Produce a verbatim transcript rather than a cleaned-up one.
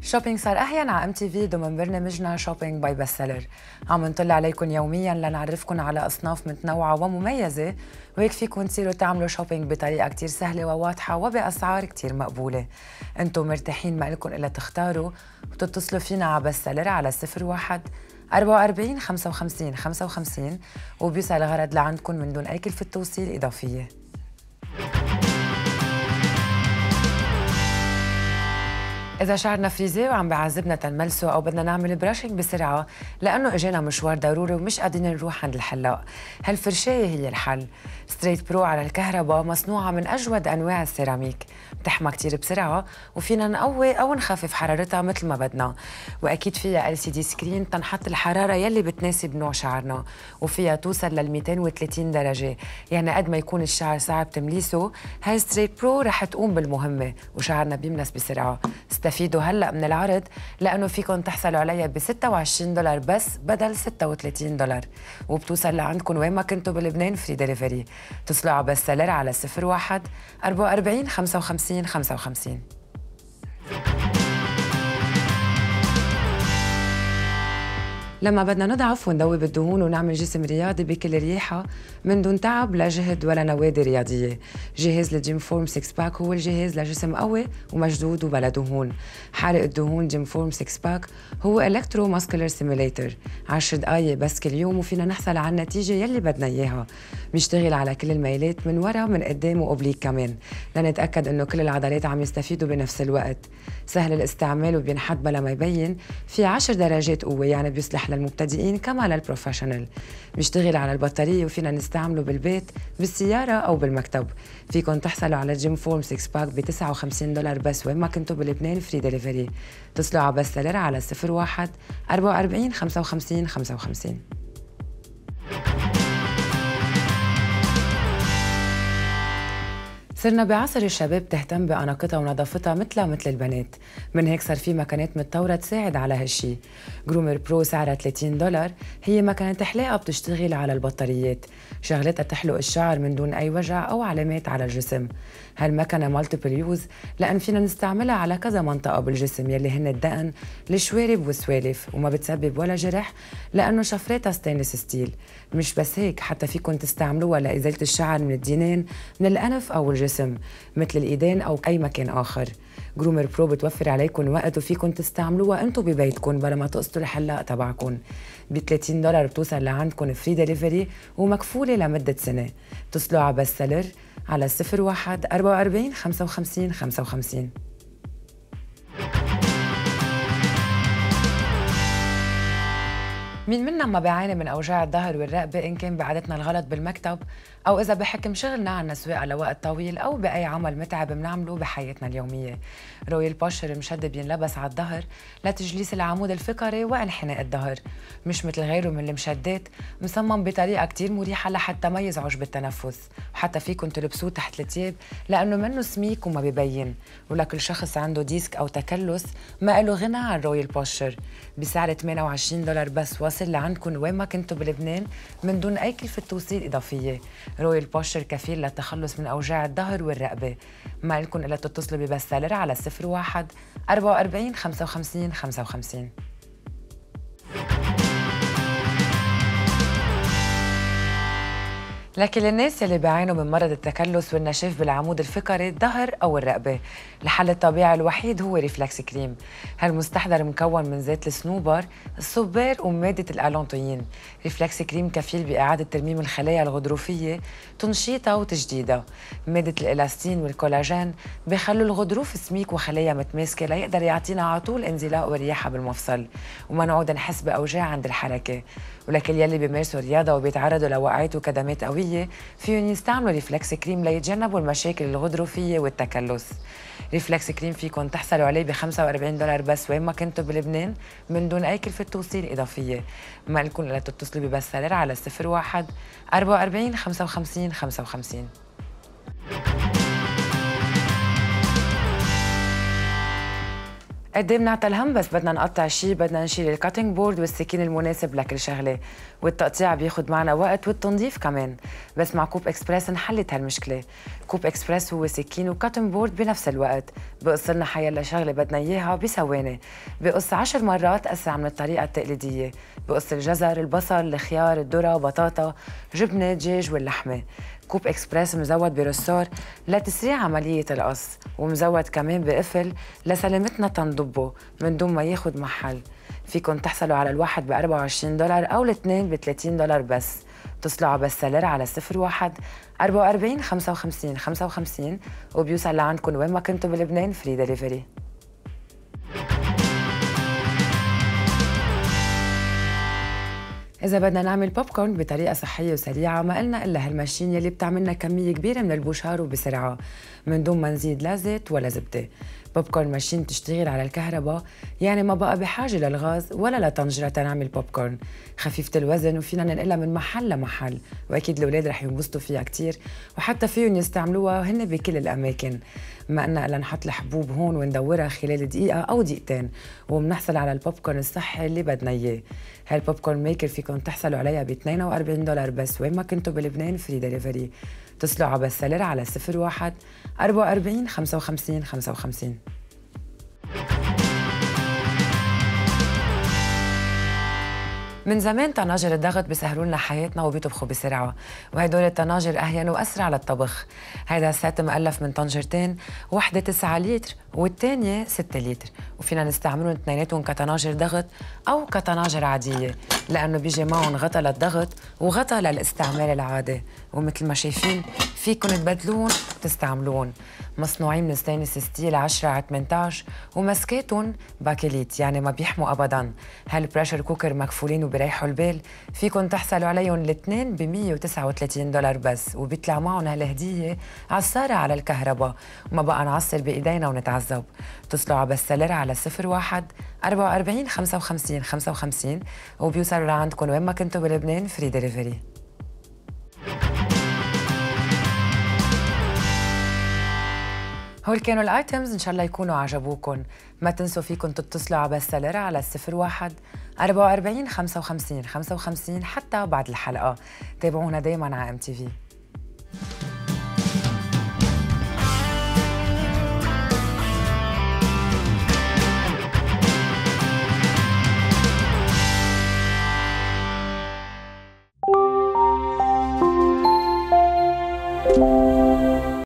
شوبينج صار أحيانا على ام تي في ضمن برنامجنا شوبينج باي بست سيلر. عم نطلع عليكم يوميا لنعرفكم على أصناف متنوعة ومميزة، وهيك فيكم تصيروا تعملوا شوبينج بطريقة كتير سهلة وواضحة وبأسعار كتير مقبولة. انتم مرتاحين، ما لكم إلا تختاروا وتتصلوا فينا على بست سيلر على صفر واحد أربعة وأربعين خمسة وخمسين خمسة وخمسين وبيوصل الغرض لعندكم من دون أي كلفة توصيل إضافية. إذا شعرنا فريزي وعم بيعذبنا تنملسه أو بدنا نعمل براشنج بسرعة لأنه إجانا مشوار ضروري ومش قادرين نروح عند الحلاق، هالفرشاية هي الحل. ستريت برو على الكهرباء مصنوعة من أجود أنواع السيراميك، بتحمى كتير بسرعة وفينا نقوي أو نخفف حرارتها مثل ما بدنا، وأكيد فيها إل سي دي سكرين تنحط الحرارة يلي بتناسب نوع شعرنا، وفيها توصل لل مئتين وثلاثين درجة، يعني قد ما يكون الشعر صعب تمليسه هاي ستريت برو رح تقوم بالمهمة وشعرنا بيملس بسرعة. استفيدوا هلا من العرض لأنه فيكم تحصلوا عليها ب ستة وعشرين دولار بس بدل ستة وثلاثين دولار، وبتوصل لعندكم وين ما كنتوا بلبنان فري دليفري. اتصلوا على بست سيلر على صفر واحد أربعة وأربعين خمسة وخمسين خمسة وخمسين. لما بدنا نضعف ونذوب الدهون ونعمل جسم رياضي بكل رياحة من دون تعب لا جهد ولا نوادي رياضية، جهاز الجيم فورم سكس باك هو الجهاز لجسم قوي ومشدود وبلا دهون. حارق الدهون جيم فورم سكس باك هو الكترو ماسكولار سيميليتر، عشر دقايق بس كل يوم وفينا نحصل على النتيجة يلي بدنا إياها. بيشتغل على كل الميلات من ورا من قدام وأوبليك كمان لنتأكد إنه كل العضلات عم يستفيدوا بنفس الوقت. سهل الاستعمال وبينحط بلا ما يبين، في عشر درجات قوة يعني بيصلح للمبتدئين كما للبروفيشنال. بيشتغل على البطارية وفينا نستعمله بالبيت بالسيارة أو بالمكتب. فيكن تحصلوا على جيم فورم سكس باك ب تسعة وخمسين دولار بس وين ما كنتوا بلبنان فري دليفري. اتصلوا على بست سيلر على صفر واحد أربعة وأربعين خمسة وخمسين خمسة وخمسين. صرنا بعصر الشباب تهتم بأناقتها ونظافتها مثلها مثل البنات، من هيك صار في مكانات متطورة تساعد على هالشي. جرومر برو سعرها ثلاثين دولار، هي مكنة حلاقة بتشتغل على البطاريات، شغلتها تحلق الشعر من دون أي وجع أو علامات على الجسم. هالمكنة مالتيبل يوز لأن فينا نستعملها على كذا منطقة بالجسم يلي هن الدقن، الشوارب والسوالف، وما بتسبب ولا جرح لأنه شفراتها ستينلس ستيل. مش بس هيك، حتى فيكن تستعملوها لإزالة الشعر من الدينين، من الأنف أو الجسم مثل الإيدين أو أي مكان آخر. جرومر برو بتوفر عليكم وقت وفيكن تستعملوها انتو ببيتكم بلا ما تقصدوا الحلاق تبعكم. ب ثلاثين دولار بتوصل لعندكم فري دليفري ومكفولة لمدة سنة. اتصلوا على بست سيلر على صفر واحد أربعة وأربعين خمسة وخمسين خمسة وخمسين. مين منا ما بيعاني من أوجاع الظهر والرقبة إن كان بعادتنا الغلط بالمكتب أو إذا بحكم شغلنا عنا سواقة لوقت طويل أو بأي عمل متعب بنعمله بحياتنا اليومية. رويال بوشر مشد بينلبس على الظهر لتجليس العمود الفقري وانحناء الظهر، مش مثل غيره من المشدات، مصمم بطريقة كتير مريحة لحتى ما يزعج بالتنفس، وحتى فيكم تلبسوه تحت التياب لأنه منه سميك وما ببين. ولكل شخص عنده ديسك أو تكلس ما له غنى عن رويال بوشر بسعر ثمانية وعشرين دولار بس، واصل لعندكم وين ما كنتوا بلبنان من دون أي كلفة توصيل إضافية. رويال بوشر كفيل للتخلص من أوجاع الظهر والرقبة. ما لكم إلا تتصلوا ببست سيلر على صفر واحد أربعة وأربعين خمسة وخمسين خمسة وخمسين. لكن الناس اللي بيعانوا من مرض التكلس والنشاف بالعمود الفقري الظهر أو الرقبة، الحل الطبيعي الوحيد هو ريفلكس كريم. هالمستحضر مكون من زيت الصنوبر، الصبار ومادة الألونتوين. ريفلكس كريم كفيل بإعادة ترميم الخلايا الغضروفية، تنشيطها وتجديدها. مادة الإلاستين والكولاجين بيخلوا الغضروف سميك وخلايا متماسكة ليقدر يعطينا على طول انزلاق ورياحة بالمفصل وما نعود نحس بأوجاع عند الحركة. ولكن يلي بيمارسوا رياضة وبيتعرضوا لوقعات وكدمات قوية فيهم يستعملوا ريفلكس كريم ليتجنبوا المشاكل الغضروفية والتكلس. ريفلكس كريم فيكم تحصلوا عليه ب خمسة وأربعين دولار بس وين ما كنتوا بلبنان من دون أي كلفة توصيل إضافية. ما لكم إلا تتصلوا ببست سيلر على صفر واحد أربعة وأربعين خمسة وخمسين خمسة وخمسين. قد ايه بنعطى الهم بس بدنا نقطع شيء، بدنا نشيل الكاتنج بورد والسكين المناسب لكل شغله، والتقطيع بياخد معنا وقت والتنظيف كمان. بس مع كوب اكسبرس انحلت هالمشكله. كوب اكسبرس هو سكين وكاتنج بورد بنفس الوقت، بقص لنا حيلا شغله بدنا اياها بثواني، بقص عشر مرات اسرع من الطريقه التقليديه، بقص الجزر، البصل، الخيار، الذره، بطاطا، جبنه، دجاج واللحمه. كوب اكسبرس مزود برصار لتسريع عمليه القص، ومزود كمان بقفل لسلامتنا تنضبه من دون ما ياخد محل. فيكن تحصلوا على الواحد ب أربعة وعشرين دولار او الاثنين ب ثلاثين دولار بس. اتصلوا على بستسيلر على صفر واحد أربعة وأربعين خمسة وخمسين خمسة وخمسين وبيوصل لعندكم وين ما كنتوا بلبنان فري دليفري. إذا بدنا نعمل بوب كورن بطريقة صحية وسريعة ما قلنا إلا هالماشين يلي بتعملنا كمية كبيرة من البوشار وبسرعة من دون ما نزيد لا زيت ولا زبدة. بوب كورن ماشين بتشتغل على الكهرباء، يعني ما بقى بحاجة للغاز ولا لطنجرة تنعمل بوب كورن. خفيفة الوزن وفينا ننقلها من محل لمحل، وأكيد الأولاد رح ينبسطوا فيها كتير، وحتى فيهم يستعملوها هن بكل الأماكن. ما قلنا إلا نحط الحبوب هون وندورها خلال دقيقة أو دقيقتين وبنحصل على البوب كورن الصحي اللي بدنا إياه. هالبوب كورن ميكر فيكم تحصلوا عليها ب اثنين وأربعين دولار بس وين ما كنتوا بلبنان فري دليفري. اتصلوا على بستسيلر على صفر واحد أربعة وأربعين خمسة وخمسين خمسة وخمسين. من زمان طناجر الضغط بيسهلوا لنا حياتنا وبيطبخوا بسرعه، وهدول الطناجر اهين واسرع للطبخ. هيدا السات مؤلف من طنجرتين، وحده تسعة لتر والثانيه ستة لتر، وفينا نستعملهم اثنيناتهم كطناجر ضغط او كطناجر عاديه، لانه بيجي معهم غطا للضغط وغطا للاستعمال العادي. ومثل ما شايفين فيكم تبدلون وتستعملون. مصنوعين من ستانلس ستيل عشرة على ثمانية عشر ومسكاتهم باكليت، يعني ما بيحموا ابدا. هالبريشر كوكر مكفولين وبريحوا البال، فيكم تحصلوا عليهم الاثنين ب مية وتسعة وثلاثين دولار بس، وبيطلع معهم هالهديه عصاره على الكهرباء وما بقى نعصر بايدينا ونتعذب. اتصلوا على بستسيلر على صفر واحد أربعة وأربعين خمسة وخمسين خمسة وخمسين وبيوصلوا لعندكم وين ما كنتوا بلبنان فري دليفري. هول كانوا الايتمز، ان شاء الله يكونوا عجبوكم. ما تنسوا فيكم تتصلوا على بستسيلر على صفر واحد أربعة وأربعين خمسة وخمسين خمسة وخمسين حتى بعد الحلقه. تابعونا دايما على ام تي في.